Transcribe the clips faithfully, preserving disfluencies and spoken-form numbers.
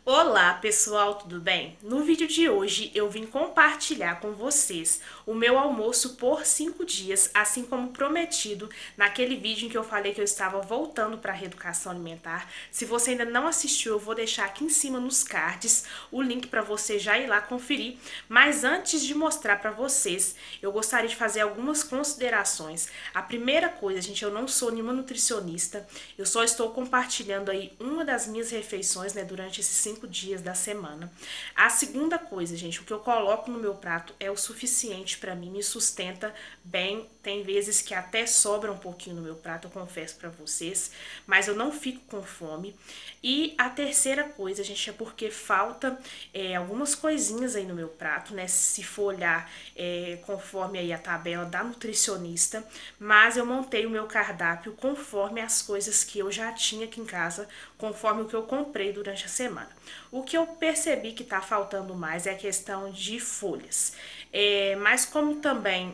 Olá pessoal, tudo bem? No vídeo de hoje eu vim compartilhar com vocês o meu almoço por cinco dias, assim como prometido naquele vídeo em que eu falei que eu estava voltando para a reeducação alimentar. Se você ainda não assistiu, eu vou deixar aqui em cima nos cards o link para você já ir lá conferir. Mas antes de mostrar para vocês, eu gostaria de fazer algumas considerações. A primeira coisa, gente, eu não sou nenhuma nutricionista, eu só estou compartilhando aí uma das minhas refeições, né, durante esses cinco dias da semana. A segunda coisa, gente, o que eu coloco no meu prato é o suficiente para mim, me sustenta bem. Tem vezes que até sobra um pouquinho no meu prato, eu confesso para vocês, mas eu não fico com fome. E a terceira coisa, gente, é porque falta é, algumas coisinhas aí no meu prato, né? Se for olhar é, conforme aí a tabela da nutricionista, mas eu montei o meu cardápio conforme as coisas que eu já tinha aqui em casa, conforme o que eu comprei durante a semana. O que eu percebi que tá faltando mais é a questão de folhas. É, mas como também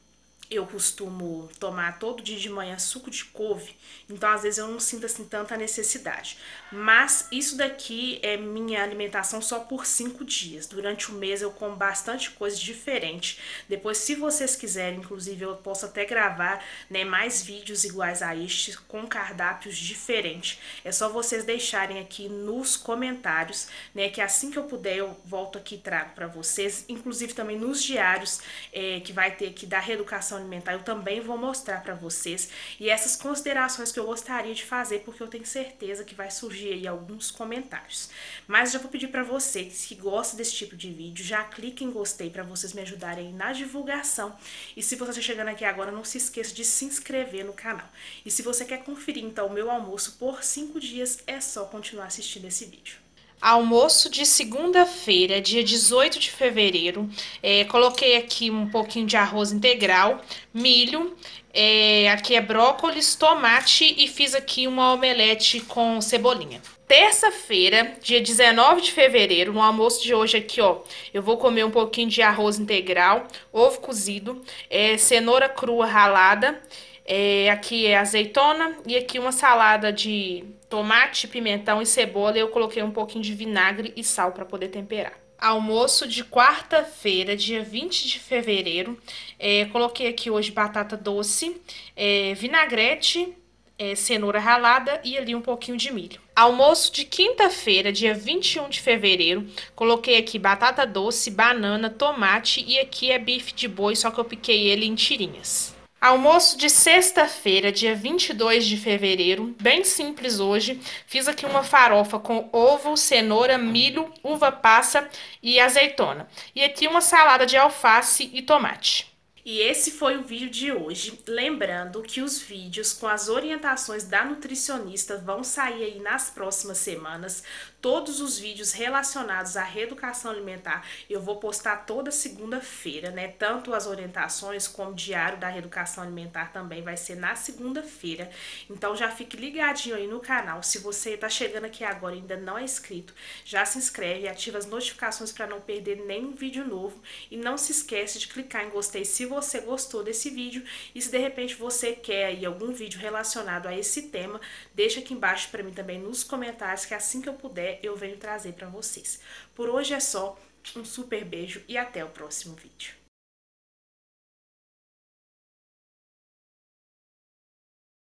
eu costumo tomar todo dia de manhã suco de couve, então às vezes eu não sinto assim tanta necessidade. Mas isso daqui é minha alimentação só por cinco dias. Durante o mês eu como bastante coisa diferente. Depois, se vocês quiserem, inclusive eu posso até gravar, né, mais vídeos iguais a este com cardápios diferentes. É só vocês deixarem aqui nos comentários, né, que assim que eu puder eu volto aqui e trago para vocês, inclusive também nos diários é, que vai ter aqui da reeducação alimentar, eu também vou mostrar para vocês e essas considerações que eu gostaria de fazer, porque eu tenho certeza que vai surgir aí alguns comentários. Mas já vou pedir para vocês que gostam desse tipo de vídeo, já cliquem em gostei para vocês me ajudarem na divulgação. E se você está chegando aqui agora, não se esqueça de se inscrever no canal. E se você quer conferir então o meu almoço por cinco dias, é só continuar assistindo esse vídeo. Almoço de segunda-feira, dia dezoito de fevereiro. É, coloquei aqui um pouquinho de arroz integral, milho, é, aqui é brócolis, tomate e fiz aqui uma omelete com cebolinha. Terça-feira, dia dezenove de fevereiro, no almoço de hoje aqui, ó, eu vou comer um pouquinho de arroz integral, ovo cozido, é, cenoura crua ralada, é, aqui é azeitona e aqui uma salada de tomate, pimentão e cebola. Eu coloquei um pouquinho de vinagre e sal para poder temperar. Almoço de quarta-feira, dia vinte de fevereiro. É, coloquei aqui hoje batata doce, é, vinagrete, é, cenoura ralada e ali um pouquinho de milho. Almoço de quinta-feira, dia vinte e um de fevereiro. Coloquei aqui batata doce, banana, tomate e aqui é bife de boi, só que eu piquei ele em tirinhas. Almoço de sexta-feira, dia vinte e dois de fevereiro, bem simples hoje. Fiz aqui uma farofa com ovo, cenoura, milho, uva passa e azeitona. E aqui uma salada de alface e tomate. E esse foi o vídeo de hoje. Lembrando que os vídeos com as orientações da nutricionista vão sair aí nas próximas semanas. Todos os vídeos relacionados à reeducação alimentar eu vou postar toda segunda-feira, né? Tanto as orientações como o diário da reeducação alimentar também vai ser na segunda-feira. Então já fique ligadinho aí no canal. Se você tá chegando aqui agora e ainda não é inscrito, já se inscreve e ativa as notificações para não perder nenhum vídeo novo. E não se esquece de clicar em gostei se você gostou desse vídeo. E se de repente você quer aí algum vídeo relacionado a esse tema, deixa aqui embaixo para mim também nos comentários, que assim que eu puder eu venho trazer para vocês. Por hoje é só, um super beijo e até o próximo vídeo.